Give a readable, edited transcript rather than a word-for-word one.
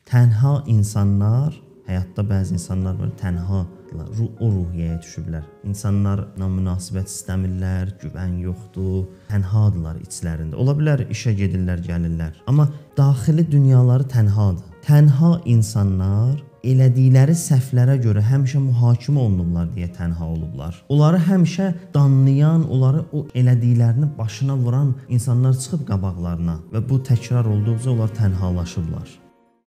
Tənha insanlar, həyatda bəzi insanlar var, tənhadılar, o ruhiyyəyə düşüblər. İnsanlarla münasibət istəmirlər, güvən yoxdur, tənhadılar içlərində. Ola bilər işə gedirlər, gəlirlər, amma daxili dünyaları tənhadır. Tənha insanlar elədikləri səhvlərə görə həmişə mühakimə olunurlar deyə tənha olublar. Onları həmişə danlayan, onları o elədiklərini başına vuran insanlar çıxıb qabaqlarına və bu təkrar olduqca onlar tənhalaşıblar.